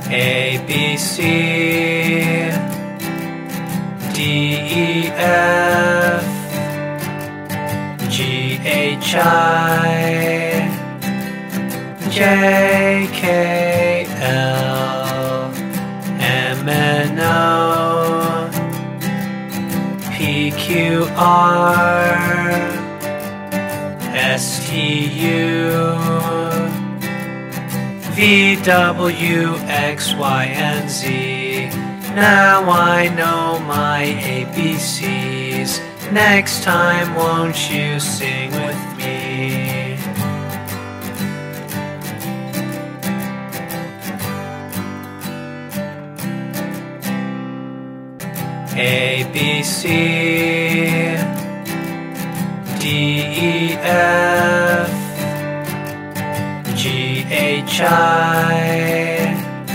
A, B, C, D, E, F, G, H, I, J, K, L, M, N, O, P, Q, R, S, T, U, V, W, X, Y, and Z. Now I know my ABCs. Next time, won't you sing with me? A, B, C, D, E, F, G, H, I,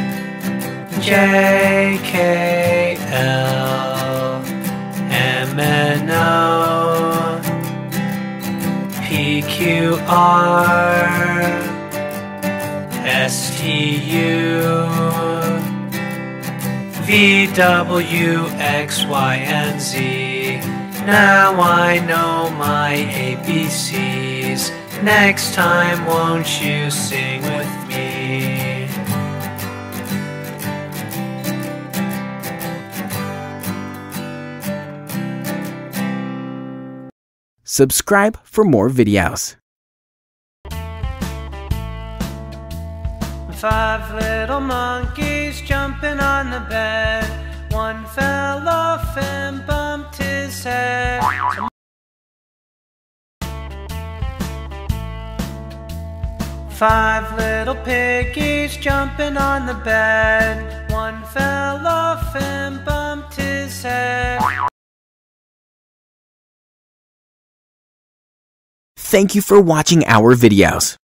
J, K, L, M, N, O, P, Q, R, S, T, U, V, W, X, Y, and Z. Now I know my ABCs. Next time, won't you sing with me? Subscribe for more videos. 5 little monkeys jumping on the bed. One fell off and bumped his head. 5 little piggies jumping on the bed. One fell off and bumped his head. Thank you for watching our videos.